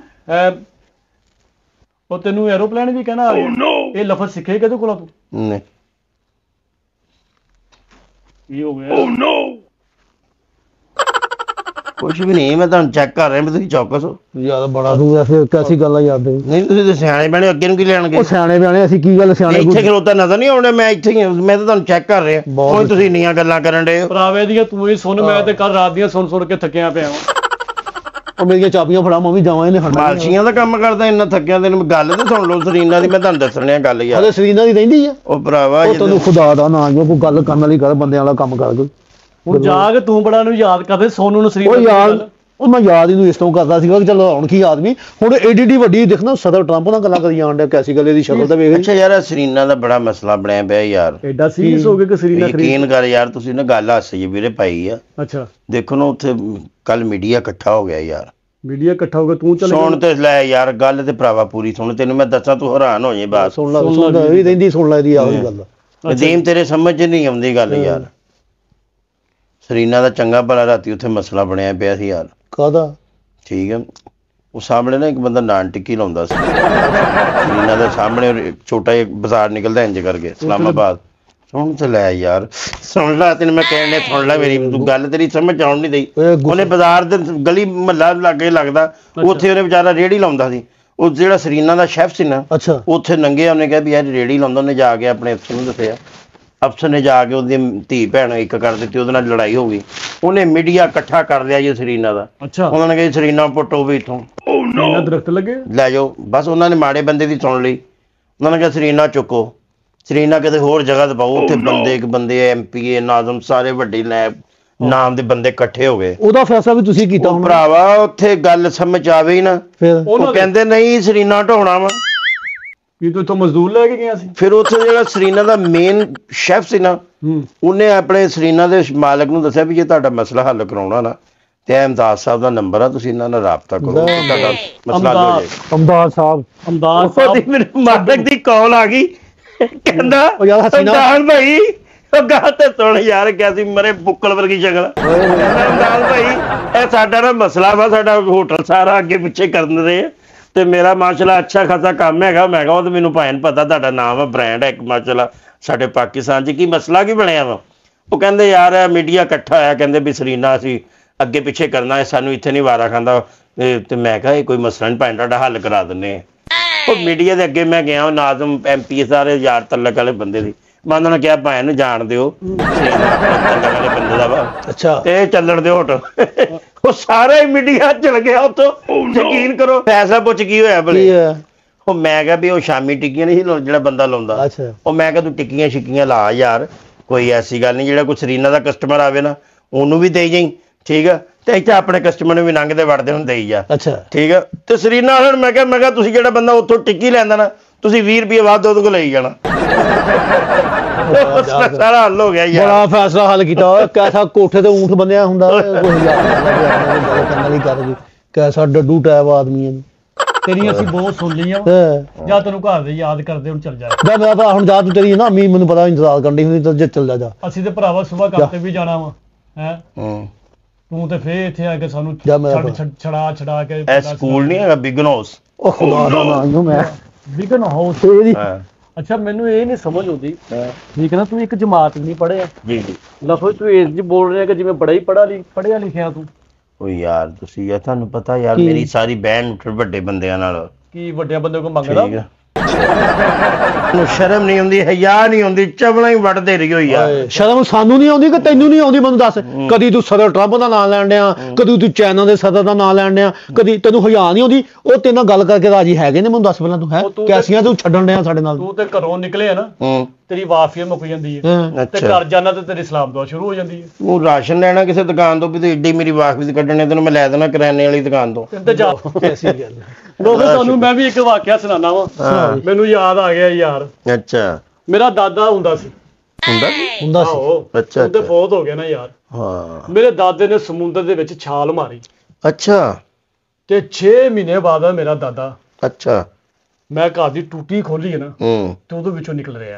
ਉਹ ਤੈਨੂੰ ਐਰੋਪਲੇਨ ਵੀ ਕਹਿਣਾ ਆ ਗਿਆ? ਇਹ ਲਫ਼ਜ਼ ਸਿੱਖੇ ਕਿਹਦੇ ਕੋਲੋਂ ਤੂੰ? ਨਹੀਂ ਕੀ ਹੋ ਗਿਆ? ਕੁਛ ਵੀ ਨਹੀਂ, ਮੈਂ ਤੁਹਾਨੂੰ ਚੈੱਕ ਕਰ ਰਿਹਾ ਵੀ ਤੁਸੀਂ ਚੌਕਸ ਹੋ। ਯਾਰ ਬੜਾ ਤੂੰ ਐਸੇ ਕੈਸੀ ਗੱਲ ਆ ਯਾਰ। ਨਹੀਂ ਤੁਸੀਂ ਤਾਂ ਸਿਆਣੇ ਬਣੇ, ਅੱਗੇ ਨੂੰ ਕੀ ਲੈਣਗੇ? ਉਹ ਸਿਆਣੇ ਬਿਆਣੇ ਅਸੀਂ ਕੀ ਗੱਲ ਸਿਆਣੇ? ਇੱਥੇ ਖਲੋਤਾ ਨਜ਼ਰ ਨਹੀਂ ਆਉਂਦਾ, ਮੈਂ ਇੱਥੇ ਹੀ ਹਾਂ, ਮੈਂ ਤਾਂ ਤੁਹਾਨੂੰ ਚੈੱਕ ਕਰ ਰਿਹਾ। ਕੋਈ ਤੁਸੀਂ ਇੰਨੀਆਂ ਗੱਲਾਂ ਕਰਨ ਡਏ ਹੋ। ਭਰਾਵੇ ਦੀਆਂ ਤੂੰ ਹੀ ਸੁਣ, ਮੈਂ ਤੇ ਕੱਲ ਰਾਤ ਦੀਆਂ ਸੁਣ ਸੁਣ ਕੇ ਥੱਕਿਆ ਪਿਆ ਵਾਂ। ਉਹ ਮੇਰੀਆਂ ਚਾਬੀਆਂ ਫੜਾ, ਮੈਂ ਵੀ ਜਾਵਾਂ। ਇਹਨੇ ਖੜਨਾ ਮਾਲਸ਼ੀਆਂ ਦਾ ਕੰਮ ਕਰਦਾ, ਇੰਨਾ ਥੱਕਿਆ ਤੈਨੂੰ। ਗੱਲ ਤੇ ਸੁਣ ਲਓ ਸਰੀਨਾ ਦੀ, ਮੈਂ ਤੁਹਾਨੂੰ ਦੱਸਣਿਆ ਗੱਲ ਯਾਰ। ਹਲੇ ਸਰੀਨਾ ਦੀ ਰਹਿੰਦੀ ਆ ਉਹ ਭਰਾਵਾ, ਉਹ ਤੈਨੂੰ ਖੁਦਾ ਦਾ ਨਾਂ ਜੋ ਕੋਈ ਗੱਲ ਕਰਨ ਵਾਲੀ ਕਰ, ਬੰਦਿਆਂ ਵਾਲਾ ਕੰਮ ਕਰ ਕੋਈ। ਹੁਣ ਜਾਗ ਤੂੰ ਬੜਾ ਨੂੰ ਯਾਦ ਕਰਦੇ, ਸੋਨੂ ਨੂੰ ਸਰੀਨਾ। ਉਹ ਯਾਰ ਉਹ ਮੈਂ ਯਾਦ ਇਹਨੂੰ ਇਸ ਤੋਂ ਕਰਦਾ ਸੀਗਾ ਕਿ ਚਲੋ ਹੁਣ ਕੀ ਆਦਮੀ, ਹੁਣ ਏਡੀ ਏਡੀ ਵੱਡੀ ਦੇਖਣਾ ਸਦਰ ਟਰੰਪ ਨਾਲ ਗੱਲਾਂ ਕਰੀ ਜਾਣ ਡਿਆ। ਕੈਸੀ ਗੱਲ ਇਹਦੀ ਸ਼ਕਲ ਤਾਂ ਵੇਖ। ਅੱਛਾ ਯਾਰ, ਸਰੀਨਾ ਦਾ ਬੜਾ ਮਸਲਾ ਬਣਿਆ ਪਿਆ ਯਾਰ। ਐਡਾ ਸੀਰੀਅਸ ਹੋ ਗਿਆ ਕਿ ਸਰੀਨਾ ਖਰੀਦ? ਯਕੀਨ ਕਰ ਯਾਰ, ਤੁਸੀਂ ਨਾ ਗੱਲ ਹਾਸੇ ਜਿਹੀ ਵੀਰੇ ਪਾਈ ਆ। ਅੱਛਾ ਦੇਖੋ ਨਾ, ਉੱਥੇ ਕੱਲ ਮੀਡੀਆ ਇਕੱਠਾ ਹੋ ਗਿਆ ਯਾਰ। ਮੀਡੀਆ ਇਕੱਠਾ ਹੋ ਗਿਆ, ਤੂੰ ਚੱਲ ਸੁਣ ਤੇ ਲੈ ਯਾਰ, ਗੱਲ ਤੇ ਭਰਾਵਾ ਪੂਰੀ ਸੁਣ, ਤੈਨੂੰ ਮੈਂ ਦੱਸਾਂ ਤੂੰ ਹੈਰਾਨ ਹੋ ਜਾਏ। ਬਾਤ ਸੁਣ ਲੈ, ਸੁਣ ਲੈ, ਇਹ ਰਹਿੰਦੀ ਸੁਣ ਲੈ ਇਹਦੀ ਆਹੀ ਗੱਲ। ਨਦੀਮ ਤੇਰੇ ਸਮਝ 'ਚ ਨਹੀਂ ਆਉਂਦੀ ਗੱਲ ਯਾਰ। ਸਰੀਨਾ ਦਾ ਚੰਗਾ ਭਲਾ ਰਾਤੀ ਉੱਥੇ ਮਸਲਾ ਬਣਿਆ ਪਿਆ ਸੀ ਯਾਰ। ਕਾਹਦਾ? ਠੀਕ ਹੈ, ਉਹ ਸਾਹਮਣੇ ਨਾ ਇੱਕ ਬੰਦਾ ਨਾਨ ਟਿੱਕੀ ਲਾਉਂਦਾ ਸੀ। ਸਰੀਨਾ ਦੇ ਸਾਹਮਣੇ ਛੋਟਾ ਜਿਹਾ ਬਾਜ਼ਾਰ ਨਿਕਲਦਾ ਇੰਜ ਕਰਕੇ, ਇਸਲਾਮਾਬਾਦ। ਸੁਣ ਤੇ ਲੈ ਯਾਰ, ਸੁਣ ਲੈ ਤੈਨੂੰ ਮੈਂ ਕਹਿਣ ਡਿਆ, ਸੁਣ ਲੈ ਮੇਰੀ ਤੂੰ ਗੱਲ, ਤੇਰੀ ਸਮਝ ਆਉਣ ਨਹੀਂ ਦਈ। ਉਹਨੇ ਬਾਜ਼ਾਰ ਦੇ ਗਲੀ ਮਹੱਲਾ ਲਾਗੇ ਲੱਗਦਾ, ਉੱਥੇ ਉਹਨੇ ਵਿਚਾਰਾ ਰੇਹੜੀ ਲਾਉਂਦਾ ਸੀ। ਉਹ ਜਿਹੜਾ ਸਰੀਨਾ ਦਾ ਸ਼ੈਫ ਸੀ ਨਾ, ਉੱਥੇ ਨੰਗੇ ਉਹਨੇ ਕਿਹਾ ਵੀ ਯਾਰ ਰੇਹੜੀ ਲਾਉਂਦਾ। ਉਹਨੇ ਜਾ ਕੇ ਆਪਣੇ ਅਫਸਰ ਨੂੰ ਦੱਸਿਆ, ਅਫਸਰ ਨੇ ਜਾ ਕੇ ਉਹਦੀ ਧੀ ਭੈਣ ਇੱਕ ਕਰ ਦਿੱਤੀ, ਉਹਦੇ ਨਾਲ ਲੜਾਈ ਹੋ ਗਈ। ਉਹਨੇ ਮੀਡੀਆ ਇਕੱਠਾ ਕਰ ਲਿਆ ਜੀ ਸਰੀਨਾ ਦਾ। ਉਹਨਾਂ ਨੇ ਕਿਹਾ ਸਰੀਨਾ ਪੁੱਟੋ ਵੀ ਇੱਥੋਂ, ਦਰਖਤ ਲੱਗੇ ਲੈ ਜਾਓ। ਬਸ ਉਹਨਾਂ ਨੇ ਮਾੜੇ ਬੰਦੇ ਦੀ ਸੁਣ ਲਈ। ਉਹਨਾਂ ਨੇ ਕਿਹਾ ਸਰੀਨਾ ਚੁੱਕੋ, ਸਰੀਨਾ ਕਿਤੇ ਹੋਰ ਜਗ੍ਹਾ ਤੇ ਪਾਓ। ਉੱਥੇ ਬੰਦੇ ਇੱਕ ਬੰਦੇ ਐਮ ਪੀ ਏ ਨਾਜ਼ਮ ਸਾਰੇ ਵੱਡੇ ਲੈ ਨਾਮ ਦੇ ਬੰਦੇ ਇਕੱਠੇ ਹੋ ਗਏ। ਉਹਦਾ ਫੈਸਲਾ ਵੀ ਤੁਸੀਂ ਕੀਤਾ ਹੁਣ ਭਰਾਵਾ, ਉੱਥੇ ਗੱਲ ਸਮਝ ਆਵੇ ਹੀ ਨਾ। ਉਹ ਕਹਿੰਦੇ ਨਹੀਂ ਸਰੀਨਾ ਢਾਉਣਾ ਵਾ। ਕੀ ਤੂੰ ਇੱਥੋਂ ਮਜ਼ਦੂਰ ਲੈ ਕੇ ਗਿਆ ਸੀ? ਫਿਰ ਉੱਥੇ ਜਿਹੜਾ ਸਰੀਨਾ ਦਾ ਮੇਨ ਸ਼ੈਫ ਸੀ ਨਾ, ਉਹਨੇ ਆਪਣੇ ਸਰੀਨਾ ਦੇ ਮਾਲਕ ਨੂੰ ਦੱਸਿਆ ਵੀ ਜੇ ਤੁਹਾਡਾ ਮਸਲਾ ਹੱਲ ਕਰਾਉਣਾ ਨਾ ਤੇ ਅਹਿਮਦਾਦ ਸਾਹਿਬ ਦਾ ਨੰਬਰ ਆ, ਤੁਸੀਂ ਇਹਨਾਂ ਨਾਲ ਰਾਬਤਾ ਕਰੋ, ਤੁਹਾਡਾ ਮਸਲਾ ਹੱਲ ਹੋ ਜਾਏਗਾ। ਅਹਿਮਦਾਦ ਸਾਹਿਬ ਅਹਿਮਦਾਦ ਸਾਹਿਬ ਮੇਰੇ ਮਾਲਕ ਦੀ ਕਾਲ ਆ ਗਈ, ਕਹਿੰਦਾ ਅਹਿਮਦਾਦ ਭਾਈ ਉਹ ਗੱਲ ਤੇ ਸੁਣ ਯਾਰ, ਕਿਹਾ ਸੀ ਮਰੇ ਬੁੱਕਲ ਵਰਗੀ ਸ਼ਕਲ। ਅਹਿਮਦਾਦ ਭਾਈ ਇਹ ਸਾਡਾ ਨਾ ਮਸਲਾ ਵਾ, ਸਾਡਾ ਹੋਟਲ ਸਾਰਾ ਅੱਗੇ ਪਿੱਛੇ ਕਰਨ ਦੇ ਤੇ ਮੇਰਾ ਮਾਸ਼ਾਅੱਲਾ ਅੱਛਾ ਖਾਸਾ ਕੰਮ ਹੈਗਾ। ਮੈਂ ਕਿਹਾ ਉਹ ਤਾਂ ਮੈਨੂੰ ਭਾਵੇਂ ਪਤਾ, ਤੁਹਾਡਾ ਨਾਮ ਹੈ, ਬ੍ਰਾਂਡ ਹੈ ਇੱਕ ਮਾਸ਼ਾਅੱਲਾ ਸਾਡੇ ਪਾਕਿਸਤਾਨ 'ਚ, ਕੀ ਮਸਲਾ ਕੀ ਬਣਿਆ ਵਾ? ਉਹ ਕਹਿੰਦੇ ਯਾਰ ਮੀਡੀਆ ਇਕੱਠਾ ਹੋਇਆ, ਕਹਿੰਦੇ ਵੀ ਸਰੀਨਾ ਅਸੀਂ ਅੱਗੇ ਪਿੱਛੇ ਕਰਨਾ ਹੈ, ਸਾਨੂੰ ਇੱਥੇ ਨਹੀਂ ਵਾਰਾ ਖਾਂਦਾ। ਤੇ ਮੈਂ ਕਿਹਾ ਇਹ ਕੋਈ ਮਸਲਾ ਨਹੀਂ, ਭਾਵੇਂ ਤੁਹਾਡਾ ਹੱਲ ਕਰਾ ਦਿੰਦੇ। ਉਹ ਮੀਡੀਆ ਦੇ ਅੱਗੇ ਮੈਂ ਗਿਆ, ਨਾਜ਼ਮ ਐਮ ਪੀ ਸਾਰੇ ਯਾਰ ਤਲਕ ਵਾਲੇ ਬੰਦੇ ਦੀ, ਮੈਂ ਉਹਨਾਂ ਨੇ ਕਿਹਾ ਭਾਵੇਂ ਨੂੰ ਜਾਣ ਦਿਓ, ਤਲਕ ਵਾਲੇ ਬੰਦੇ ਦਾ ਵਾ, ਅੱਛਾ ਤੇ ਚੱਲਣ ਦਿਓ ਹੋਟਲ। ਉਹ ਸਾਰਾ ਹੀ ਮੀਡੀਆ ਚਲ ਗਿਆ ਉੱਥੋਂ। ਯਕੀਨ ਕਰੋ ਫੈਸਲਾ ਪੁੱਛ ਕੀ ਹੋਇਆ ਭਲੇ। ਉਹ ਮੈਂ ਕਿਹਾ ਵੀ ਉਹ ਸ਼ਾਮੀ ਟਿੱਕੀਆਂ ਨਹੀਂ ਸੀ ਜਿਹੜਾ ਬੰਦਾ ਲਾਉਂਦਾ, ਉਹ ਮੈਂ ਕਿਹਾ ਤੂੰ ਟਿੱਕੀਆਂ ਛਿੱਕੀਆਂ ਲਾ ਯਾਰ, ਕੋਈ ਐਸੀ ਗੱਲ ਨਹੀਂ। ਜਿਹੜਾ ਕੋਈ ਸਰੀਨਾ ਦਾ ਕਸਟਮਰ ਆਵੇ ਨਾ ਉਹਨੂੰ ਵੀ ਦੇਈ ਜਾਈ, ਠੀਕ ਆ, ਤੇ ਇੱਥੇ ਆਪਣੇ ਕਸਟਮਰ ਨੂੰ ਵੀ ਲੰਘਦੇ ਵੜਦੇ ਹੁਣ ਦੇਈ ਜਾ, ਠੀਕ ਆ। ਤੇ ਸਰੀਨਾ ਹੁਣ ਮੈਂ ਕਿਹਾ ਮੈਂ ਕਿਹਾ ਤੁਸੀਂ ਜਿਹੜਾ ਬੰਦਾ ਉੱਥੋਂ ਟਿੱਕੀ ਲੈਂਦਾ ਨਾ, ਤੁਸੀਂ ਵੀਹ ਰੁਪਏ ਵੱਧ ਉਹਦੇ ਕੋਲ ਲਈ ਜਾਣਾ। ਸਾਰਾ ਹੱਲ ਹੋ ਗਿਆ ਯਾਰ, ਬੜਾ ਫੈਸਲਾ ਹੱਲ ਕੀਤਾ। ਕੈਸਾ ਕੋਠੇ ਤੇ ਊਂਠ ਬੰਨਿਆ ਹੁੰਦਾ, ਕੈਸਾ ਡੱਡੂ ਟੈਪ ਆਦਮੀ ਹੈ। ਤੇਰੀਆਂ ਅਸੀਂ ਬਹੁਤ ਸੁਣ ਲਈਆਂ, ਜਾਂ ਤੈਨੂੰ ਘਰ ਦੇ ਯਾਦ ਕਰਦੇ ਹੁਣ ਚੱਲ ਜਾ। ਮੈਂ ਤਾਂ ਹੁਣ ਜਾ ਤੂੰ ਤੇਰੀ ਨਾ ਅਮੀ ਮੈਨੂੰ ਪਤਾ ਇੰਤਜ਼ਾਰ ਕਰਨੀ ਹੁੰਦੀ ਤਾਂ ਜੇ ਚੱਲ ਜਾ ਜਾ। ਅਸੀਂ ਤੇ ਭਰਾਵਾ ਸੁਬਾਹ ਕੰਮ ਤੇ ਵੀ ਜਾਣਾ ਵਾ, ਹੈ ਤੂੰ ਤੇ ਫੇਰ ਇੱਥੇ ਆ ਕੇ ਸਾਨੂੰ ਛੜਾ ਛੜਾ ਕੇ। ਇਹ ਸਕੂਲ ਨਹੀਂ ਹੈਗਾ ਬਿਗਨ ਹਾਊਸ? ਉਹ ਖੁਦਾ ਦਾ ਨਾਮ ਮੈਂ ਬਿਗਨ ਹਾਊਸ ਤੇਰੀ। ਅੱਛਾ ਮੈਨੂੰ ਇਹ ਨਹੀਂ ਸਮਝ ਆਉਂਦੀ, ਠੀਕ ਹੈ ਨਾ, ਤੂੰ ਇੱਕ ਜਮਾਤ ਨਹੀਂ ਪੜ੍ਹਿਆ ਜੀ ਜੀ, ਲਫ਼ਜ਼ ਤੂੰ ਇਸ ਜੀ ਬੋਲ ਰਿਹਾ ਕਿ ਜਿਵੇਂ ਬੜਾ ਹੀ ਪੜ੍ਹਾ ਲਿ ਪੜ੍ਹਿਆ ਲਿਖਿਆ ਤੂੰ। ਉਹ ਯਾਰ ਤੁਸੀਂ ਯਾਰ ਤੁਹਾਨੂੰ ਪਤਾ ਯਾਰ ਮੇਰੀ ਸਾਰੀ ਬਹਿਨ ਉੱਠ ਵੱਡੇ ਬੰਦਿਆਂ ਨਾਲ, ਕੀ ਵੱਡਿਆਂ ਬੰਦੇ ਕੋਲ ਮੰਗਦਾ? ਨੂੰ ਸ਼ਰਮ ਨਹੀਂ ਆਉਂਦੀ, ਹਿਆ ਨਹੀਂ ਆਉਂਦੀ, ਚਵਲਾਂ ਹੀ ਵੱਢਦੇ ਰਹੀ ਹੋਈ ਆ। ਸ਼ਰਮ ਸਾਨੂੰ ਨਹੀਂ ਆਉਂਦੀ ਕਿ ਤੈਨੂੰ ਨਹੀਂ ਆਉਂਦੀ? ਮੈਨੂੰ ਦੱਸ, ਕਦੀ ਤੂੰ ਸਦਰ ਟਰੰਪ ਦਾ ਨਾਂ ਲੈਣ ਡਿਆ, ਕਦੀ ਤੂੰ ਚਾਈਨਾ ਦੇ ਸਦਰ ਦਾ ਨਾਂ ਲੈਣ ਡਿਆ, ਕਦੀ ਤੈਨੂੰ ਹਿਆ ਨਹੀਂ ਆਉਂਦੀ? ਉਹ ਤੇਰੇ ਨਾਲ ਗੱਲ ਕਰਕੇ ਰਾਜੀ ਹੈਗੇ ਨੇ? ਮੈਨੂੰ ਦੱਸ ਪਹਿਲਾਂ, ਤੂੰ ਹੈ ਕੈਸੀਆਂ ਤੂੰ ਛੱਡਣ ਡਿਆ ਸਾਡੇ ਨਾਲ? ਤੂੰ ਤੇ ਘਰੋਂ ਨਿਕਲੇ ਆ ਨਾ, ਤੇਰੀ ਵਾਫੀਆ ਮੁੱਕ ਜਾਂਦੀ ਹੈ, ਤੇ ਘਰ ਜਾਣਾ ਤੇ ਤੇਰੀ ਇਸਲਾਮ ਦੁਆ ਸ਼ੁਰੂ ਹੋ ਜਾਂਦੀ ਹੈ। ਉਹ ਰਾਸ਼ਨ ਲੈਣਾ ਕਿਸੇ ਦੁਕਾਨ ਤੋਂ ਵੀ ਤੇ ਏਡੀ ਮੇਰੀ ਵਾਫੀ ਕੱਢਣੇ, ਤੈਨੂੰ ਮੈਂ ਲੈ ਦੇਣਾ ਕਰਿਆਨੇ ਵਾਲੀ ਦੁਕਾਨ ਤੋਂ। ਐਸੀ ਗੱਲ ਲੋਕ ਤੁਹਾਨੂੰ ਮੈਂ ਵੀ ਇੱਕ ਵਾਕਿਆ ਸੁਣਾਉਣਾ ਵਾ, ਮੈਨੂੰ ਯਾਦ ਆ ਗਿਆ ਯਾਰ। ਅੱਛਾ, ਮੇਰਾ ਦਾਦਾ ਹੁੰਦਾ ਸੀ। ਹੁੰਦਾ ਹੁੰਦਾ ਸੀ? ਅੱਛਾ, ਉਹਦੇ ਬਹੁਤ ਹੋ ਗਿਆ ਨਾ ਯਾਰ। ਹਾਂ, ਮੇਰੇ ਦਾਦੇ ਨੇ ਸਮੁੰਦਰ ਦੇ ਵਿੱਚ ਛਾਲ ਮਾਰੀ। ਅੱਛਾ, ਤੇ ਛੇ ਮਹੀਨੇ ਬਾਅਦ ਮੇਰਾ ਦਾਦਾ, ਅੱਛਾ, ਮੈਂ ਘਰ ਦੀ ਟੂਟੀ ਖੋਲੀ ਹੈ ਨਾ, ਹੂੰ, ਤੇ ਉਹਦੇ ਵਿੱਚੋਂ ਨਿਕਲ ਰਿਹਾ।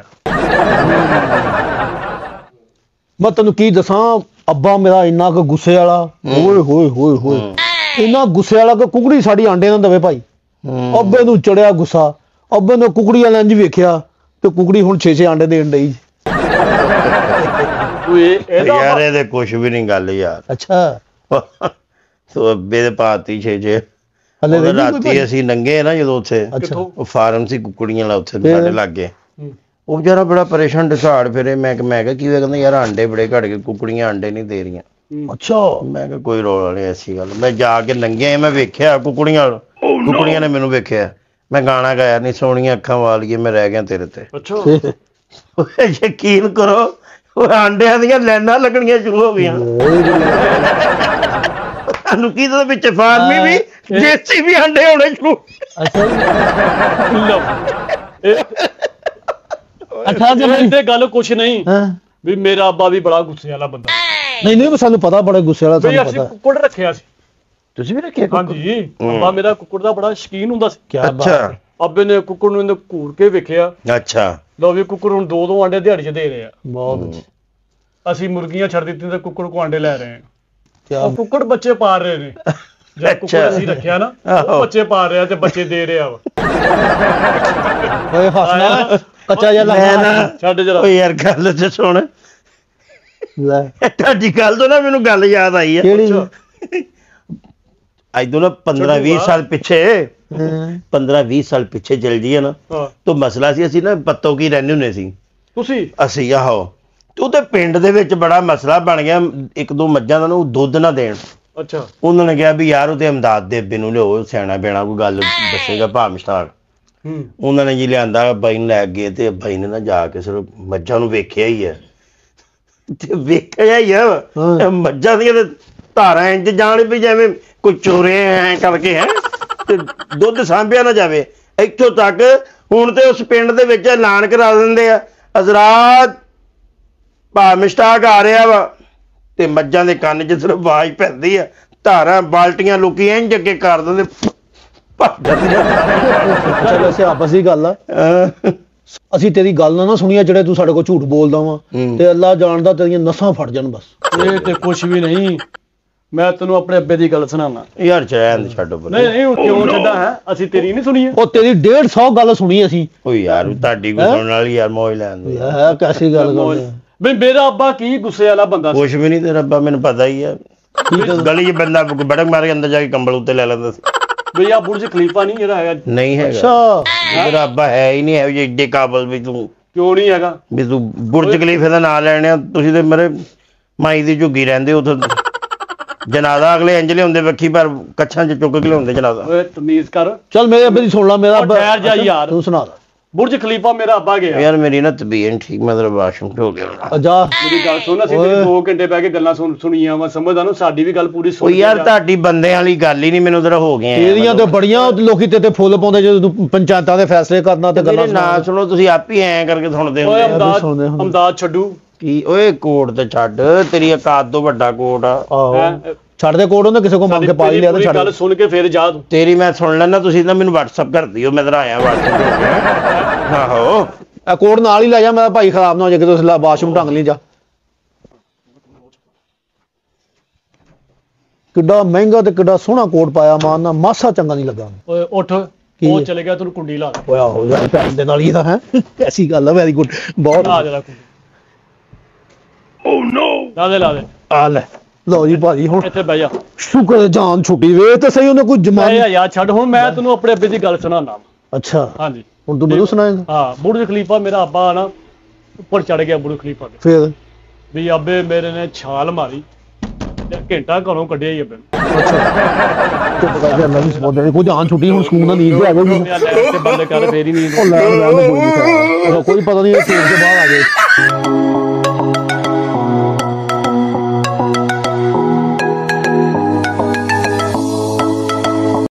ਮੈਂ ਤੈਨੂੰ ਕੀ ਦੱਸਾਂ, ਅੱਬਾ ਮੇਰਾ ਇੰਨਾ ਕੁ ਗੁੱਸੇ ਵਾਲਾ, ਓਏ ਹੋਏ ਹੋਏ ਹੋਏ, ਇੰਨਾ ਗੁੱਸੇ ਵਾਲਾ ਕਿ ਕੁਕੜੀ ਸਾਡੀ ਆਂਡੇ ਨਾ ਦਵੇ ਭਾਈ। ਅੱਬੇ ਨੂੰ ਚੜਿਆ ਗੁੱਸਾ, ਅੱਬੇ ਨੇ ਕੁਕੜੀ ਵਾਲਾ ਇੰਝ ਵੇਖਿਆ ਤੇ ਕੁਕੜੀ ਹੁਣ ਛੇ ਛੇ ਆਂਡੇ ਦੇਣ ਡਈ। ਯਾਰ ਇਹਦੇ ਕੁਛ ਵੀ ਨਹੀਂ ਗੱਲ ਯਾਰ। ਅੱਛਾ, ਤੋ ਅੱਬੇ ਦੇ ਪਾਤੀ ਛੇ ਛੇ। ਹਲੇ ਰਾਤੀ ਅਸੀਂ ਨੰਗੇ ਨਾ ਜਦੋਂ ਉੱਥੇ, ਉਹ ਫਾਰਮ ਸੀ ਕੁਕੜੀਆਂ ਵਾਲਾ ਉੱਥੇ ਸਾਡੇ ਲਾਗੇ, ਉਹ ਵਿਚਾਰਾ ਬੜਾ ਪਰੇਸ਼ਾਨ ਢਸਾੜ ਫਿਰੇ। ਮੈਂ ਮੈਂ ਕਿਹਾ ਕੀ ਹੋਇਆ? ਕਹਿੰਦਾ ਯਾਰ ਆਂਡੇ ਬੜੇ ਘਟ ਗਏ, ਕੁਕੜੀਆਂ ਆਂਡੇ ਨਹੀਂ ਦੇ ਰਹੀਆਂ। ਅੱਛਾ, ਮੈਂ ਕਿਹਾ ਕੋਈ ਰੌਲਾ ਨਹੀਂ ਐਸੀ ਗੱਲ। ਮੈਂ ਜਾ ਕੇ ਨੰਗੇ ਮੈਂ ਵੇਖਿਆ ਕੁਕੜੀਆਂ, ਕੁਕੜੀਆਂ ਨੇ ਮੈਨੂੰ ਵੇਖਿਆ। ਮੈਂ ਗਾਣਾ ਗਾਇਆ, ਨਹੀਂ ਸੋਹਣੀਆਂ ਅੱਖਾਂ ਵਾਲੀਏ ਮੈਂ ਰਹਿ ਗਿਆ ਤੇਰੇ ਤੇ। ਅੱਛਾ, ਯਕੀਨ ਕਰੋ ਉਹ ਆਂਡਿਆਂ ਦੀਆਂ ਲਾਈਨਾਂ ਲੱਗਣੀਆਂ ਸ਼ੁਰੂ ਹੋ ਗਈਆਂ। ਤੁਹਾਨੂੰ ਕੀ ਦੇ ਵਿੱਚ ਫਾਰਮੀ ਵੀ ਦੇਸੀ ਵੀ ਆਂਡੇ ਹੋਣੇ ਸ਼ੁਰੂ। ਅੱਛਾ ਜੀ, ਗੱਲ ਕੁਛ ਨਹੀਂ ਵੀ ਮੇਰਾ ਅੱਬਾ ਵੀ ਬੜਾ ਗੁੱਸੇ ਵਾਲਾ ਬੰਦਾ। ਨਹੀਂ ਨਹੀਂ ਸਾਨੂੰ ਪਤਾ, ਬੜਾ ਗੁੱਸੇ ਵਾਲਾ ਸਾਨੂੰ ਪਤਾ। ਅਸੀਂ ਕੁੱਕੜ ਰੱਖਿਆ ਸੀ। ਤੁਸੀਂ ਵੀ ਰੱਖਿਆ? ਹਾਂਜੀ, ਅੱਬਾ ਮੇਰਾ ਕੁੱਕੜ ਦਾ ਬੜਾ ਸ਼ੌਕੀਨ ਹੁੰਦਾ ਸੀ। ਅੱਛਾ, ਅੱਬੇ ਨੇ ਕੁੱਕੜ ਨੂੰ ਘੂਰ ਕੇ ਵੇਖਿਆ। ਅੱਛਾ, ਲੋ ਵੀ ਕੁੱਕੜ ਹੁਣ ਦੋ ਦੋ ਆਂਡੇ ਦਿਹਾੜੀ ਚ ਦੇ ਰਹੇ ਆ। ਬਹੁਤ। ਅਸੀਂ ਮੁਰਗੀਆਂ ਛੱਡ ਦਿੱਤੀਆਂ ਤੇ ਕੁੱਕੜ ਕੋ ਆਂਡੇ ਲੈ ਰਹੇ ਆ। ਕੁੱਕੜ ਬੱਚੇ ਪਾਲ ਰਹੇ ਨੇ। ਜਿਹੜਾ ਕੁੱਕੜ ਅਸੀਂ ਰੱਖਿਆ ਨਾ ਉਹ ਬੱਚੇ ਪਾ ਰਿਹਾ ਤੇ ਬੱਚੇ ਦੇ ਰਿਹਾ ਵਾ। ਓਏ ਹੱਸਣਾ ਕੱਚਾ ਜਿਹਾ ਮੈਂ ਨਾ ਛੱਡ ਜਰਾ। ਓਏ ਯਾਰ ਗੱਲ ਤੇ ਸੁਣ, ਲੈ ਤੁਹਾਡੀ ਗੱਲ ਤੋਂ ਨਾ ਮੈਨੂੰ ਗੱਲ ਯਾਦ ਆਈ ਹੈ। ਕਿਹੜੀ? ਅੱਜ ਤੋਂ ਨਾ ਪੰਦਰਾਂ ਵੀਹ ਸਾਲ ਪਿੱਛੇ ਪੰਦਰਾਂ ਵੀਹ ਸਾਲ ਪਿੱਛੇ ਚਲ ਜੀਏ ਨਾ ਤਾਂ ਮਸਲਾ ਸੀ, ਅਸੀਂ ਨਾ ਪੱਤੋ ਕੀ ਰਹਿੰਦੇ ਹੁੰਦੇ ਸੀ ਤੁਸੀਂ ਅਸੀਂ ਆਹੋ, ਤੇ ਉਹ ਤੇ ਪਿੰਡ ਦੇ ਵਿੱਚ ਬੜਾ ਮਸਲਾ ਬਣ ਗਿਆ। ਇੱਕ ਦੋ ਮੱਝਾਂ ਦਾ ਨੂੰ ਦੁੱਧ ਨਾ ਦੇਣ। ਅੱਛਾ। ਉਹਨਾਂ ਨੇ ਕਿਹਾ ਵੀ ਯਾਰ ਉਹ ਤੇ ਅਮਦਾਦ ਦੇ ਅੱਬੇ ਨੂੰ ਲਿਓ, ਸਿਆਣਾ ਬੈਣਾ ਕੋਈ ਗੱਲ ਦੱਸੇਗਾ ਭਾ ਮਸ਼ਤਾਕ। ਉਹਨਾਂ ਨੇ ਜੀ ਲਿਆਂਦਾ, ਬਾਈ ਨੂੰ ਲੈ ਗਏ ਤੇ ਬਾਈ ਨੇ ਨਾ ਜਾ ਕੇ ਸਿਰਫ ਮੱਝਾਂ ਨੂੰ ਵੇਖਿਆ ਹੀ ਹੈ, ਤੇ ਵੇਖਿਆ ਹੀ ਆ ਮੱਝਾਂ ਦੀਆਂ ਤੇ ਧਾਰਾਂ ਇੰਜ ਜਾਣ ਵੀ ਜਿਵੇਂ ਕੋਈ ਚੋਰੇ ਐ ਕਰਕੇ ਹੈ ਤੇ ਦੁੱਧ ਸਾਂਭਿਆ ਨਾ ਜਾਵੇ। ਇੱਥੋਂ ਤੱਕ ਹੁਣ ਤੇ ਉਸ ਪਿੰਡ ਦੇ ਵਿੱਚ ਐਲਾਨ ਕਰਾ ਦਿੰਦੇ ਆ, ਹਜ਼ਰਾਤ ਭਾ ਮਸ਼ਤਾਕ ਆ ਰਿਹਾ ਵਾ, ਤੇ ਮੱਝਾਂ ਦੇ ਕੰਨ 'ਚ ਸਿਰਫ ਆਵਾਜ਼ ਪੈਂਦੀ ਆ, ਧਾਰਾਂ ਬਾਲਟੀਆਂ ਲੋਕੀ ਇੰਜ ਅੱਗੇ ਕਰ ਦਿੰਦੇ। ਚੱਲ ਅਸੀਂ ਆਪਸ ਦੀ ਗੱਲ ਆ, ਅਸੀਂ ਤੇਰੀ ਗੱਲ ਨਾ ਨਾ ਸੁਣੀਆ ਜਿਹੜੇ ਤੂੰ ਸਾਡੇ ਕੋਲ ਝੂਠ ਬੋਲਦਾ ਵਾ, ਤੇ ਅੱਲਾ ਜਾਣਦਾ ਤੇਰੀਆਂ ਨਸਾਂ ਫੜ ਜਾਣ ਬਸ। ਇਹ ਤੇ ਕੁਛ ਵੀ ਨਹੀਂ, ਮੈਂ ਤੈਨੂੰ ਆਪਣੇ ਅੱਬੇ ਦੀ ਗੱਲ ਸੁਣਾਉਣਾ ਯਾਰ। ਚੈਨ ਛੱਡੋ ਨਹੀਂ ਨਹੀਂ ਹੁਣ ਕਿਉਂ ਛੱਡਾ ਹੈ, ਅਸੀਂ ਤੇਰੀ ਨਹੀਂ ਸੁਣੀ। ਉਹ ਤੇਰੀ ਡੇਢ ਸੌ ਗੱਲ ਸੁਣੀ ਅਸੀਂ। ਓ ਯਾਰ ਤੁਹਾਡੀ ਕੋਈ ਸੁਣਨ ਵਾਲੀ ਯਾਰ ਮੌਜ ਲੈਣ ਦੇ। ਹੈ ਕੈਸੀ ਗੱਲ ਕਰਦੇ ਬਈ ਮੇਰਾ ਅੱਬਾ ਕੀ ਗੁੱਸੇ ਵਾਲਾ ਬੰਦਾ ਸੀ। ਕੁਛ ਵੀ ਨਹੀਂ, ਤੇਰਾ ਅੱਬਾ ਮੈਨੂੰ ਪਤਾ ਹੀ ਆ, ਗਲੀ 'ਚ ਬੰਦਾ ਬੜਕ ਮਾਰ ਕੇ ਅੰਦਰ ਜਾ ਕੇ ਕੰਬਲ ਉੱਤੇ ਲੈ ਲੈਂਦਾ ਸੀ। ਬਈ ਆ ਬੁਰਜ ਖਲੀਫਾ ਨਹੀਂ ਜਿਹੜਾ ਹੈਗਾ? ਨਹੀਂ ਹੈਗਾ। ਅੱਛਾ ਤੇਰਾ ਅੱਬਾ ਹੈ ਹੀ ਨਹੀਂ ਇਹੋ ਜਿਹੇ ਏਡੇ ਕਾਬਲ ਵੀ ਤੂੰ ਕਿਉਂ ਨਹੀਂ ਹੈਗਾ? ਵੀ ਤੂੰ ਬੁਰਜ ਖਲੀਫੇ ਦਾ ਨਾਂ ਲੈਣਿਆ। ਤੁਸੀਂ ਤੇ ਮੇਰੇ ਮਾਈ ਦੀ ਝੁੱਗੀ ਰਹਿੰਦੇ ਉੱਥੇ, ਜਨਾਜ਼ਾ ਅਗਲੇ ਇੰਜ ਲਿਆਉਂਦੇ ਵੇਖੀ, ਪਰ ਕੱਛਾਂ 'ਚ ਚੁੱਕ ਕੇ ਲਿਆਉਂਦੇ ਜਨਾਜ਼ਾ। ਓਏ ਤਮੀਜ਼ ਕਰ। ਚੱਲ ਮੇਰੇ ਅੱਬੇ ਦੀ ਸੁਣ ਲਾ। ਮੇਰਾ ਅੱਬਾ ਠਹਿਰ ਜਾ ਯਾਰ, ਤੂੰ ਸੁਣਾ। ਬੁਰਜ ਖਲੀਫਾ ਮੇਰਾ ਅੱਬਾ ਗਿਆ ਯਾਰ ਮੇਰੀ ਨਾ ਤਬੀਅਤ ਠੀਕ, ਮੈਂ ਤੇਰਾ ਵਾਸ਼ਰੂਮ ਹੋ ਗਿਆ। ਜਾ ਮੇਰੀ ਗੱਲ ਸੁਣ, ਅਸੀਂ ਤੇਰੇ ਦੋ ਘੰਟੇ ਬਹਿ ਕੇ ਗੱਲਾਂ ਸੁਣ ਸੁਣੀਆਂ ਵਾ, ਸਮਝਦਾ ਨਾ ਸਾਡੀ ਵੀ ਗੱਲ ਪੂਰੀ ਓ ਸੁਣ। ਯਾਰ ਤੁਹਾਡੀ ਬੰਦੇ ਵਾਲੀ ਗੱਲ ਹੀ ਨਹੀਂ, ਮੈਨੂੰ ਤੇਰਾ ਹੋ ਗਿਆ। ਤੇਰੀਆਂ ਤੇ ਬੜੀਆਂ ਲੋਕੀ ਤੇ ਤੇ ਫੁੱਲ ਪਾਉਂਦੇ ਜਦੋਂ ਤੂੰ ਪੰਚਾਇਤਾਂ ਦੇ ਫੈਸਲੇ ਕਰਨਾ ਤੇ ਗੱਲਾਂ ਨਾ ਸੁਣੋ ਤੁਸੀਂ ਆਪ ਹੀ ਐਂ ਕਰਕੇ ਸੁਣਦੇ ਓਏ ਹੁੰਦੇ। ਅਮਦਾਦ ਅਮਦਾਦ ਛੱਡੂ ਕੀ ਓਏ ਕੋਟ ਤੇ ਛੱਡ, ਤੇਰੀ ਔਕਾਤ ਤੋਂ ਵੱਡਾ ਕੋਟ ਆ। ਆਹੋ ਛੱਡ ਦੇ ਕੋਡ, ਉਹਨੇ ਕਿਸੇ ਕੋ ਮੰਗ ਕੇ ਪਾ ਹੀ ਲਿਆ ਤੇ ਛੱਡ। ਗੱਲ ਸੁਣ ਕੇ ਫਿਰ ਜਾ ਤੂੰ। ਤੇਰੀ ਮੈਂ ਸੁਣ ਲੈਣਾ, ਤੁਸੀਂ ਨਾ ਮੈਨੂੰ WhatsApp ਕਰ ਦਿਓ, ਮੈਂ ਤੇਰਾ ਆਇਆ WhatsApp। ਆਹੋ ਇਹ ਕੋਡ ਨਾਲ ਹੀ ਲੈ ਜਾ, ਮੇਰਾ ਭਾਈ ਖਰਾਬ ਨਾ ਹੋ ਜਾਏ ਕਿ ਤੁਸੀਂ ਵਾਸ਼ਰੂਮ ਢੰਗ ਲਈ ਜਾ। ਕਿੱਡਾ ਮਹਿੰਗਾ ਤੇ ਕਿੱਡਾ ਸੋਹਣਾ ਕੋਟ ਪਾਇਆ ਮਾਨ ਨਾਲ, ਮਾਸਾ ਚੰਗਾ ਨਹੀਂ ਲੱਗਾ। ਓਏ ਉੱਠ, ਉਹ ਚਲੇ ਗਿਆ, ਤੈਨੂੰ ਕੁੰਡੀ ਲਾ ਦੇ। ਓਏ ਆਹੋ ਯਾਰ ਭੈਣ ਦੇ ਨਾਲ ਹੀ ਤਾਂ ਹੈ, ਐਸੀ ਗੱਲ ਆ। ਵੈਰੀ ਗੁੱਡ, ਬਹੁਤ ਆ ਜਰਾ ਕੁੰਡੀ। ਓ ਨੋ, ਲਾ ਦੇ ਲਾ ਦੇ। ਆ ਲੈ ਲਓ ਜੀ ਭਾਜੀ, ਹੁਣ ਇੱਥੇ ਬਹਿ ਜਾ। ਸ਼ੁਕਰ ਜਾਨ ਛੁੱਟੀ ਵੇ ਤੇ ਸਹੀ, ਉਹਨੇ ਕੋਈ ਜਮਾਨ। ਯਾਰ ਯਾਰ ਛੱਡ, ਹੁਣ ਮੈਂ ਤੈਨੂੰ ਆਪਣੇ ਅੱਬੇ ਦੀ ਗੱਲ ਸੁਣਾਉਣਾ। ਅੱਛਾ ਹਾਂਜੀ, ਹੁਣ ਤੂੰ ਮੈਨੂੰ ਸੁਣਾਏਂਗਾ? ਹਾਂ, ਬੁਰਜ ਖਲੀਫਾ ਮੇਰਾ ਅੱਬਾ ਨਾ ਉੱਪਰ ਚੜ ਗਿਆ ਬੁਰਜ ਖਲੀਫਾ ਤੇ। ਫਿਰ ਵੀ ਅੱਬੇ ਮੇਰੇ ਨੇ ਛਾਲ ਮਾਰੀ ਤੇ ਘੰਟਾ ਘਰੋਂ ਕੱਢਿਆ ਹੀ ਅੱਬੇ ਨੂੰ। ਅੱਛਾ ਚੁੱਪ ਕਰ ਜਾ, ਮੈਂ ਵੀ ਸੋਚਦਾ ਕੋਈ ਜਾਨ ਛੁੱਟੀ, ਹੁਣ ਸਕੂਨ ਨਾਲ ਨੀਂਦ ਆ ਗਈ। ਤੇ ਬੰਦ ਕਰ, ਫੇਰ ਹੀ ਨੀਂਦ। ਉਹ ਲੈ ਲੈ ਕੋਈ ਪਤਾ ਨਹੀਂ, ਤੇਲ ਦੇ ਬਾਹਰ ਆ ਗਏ।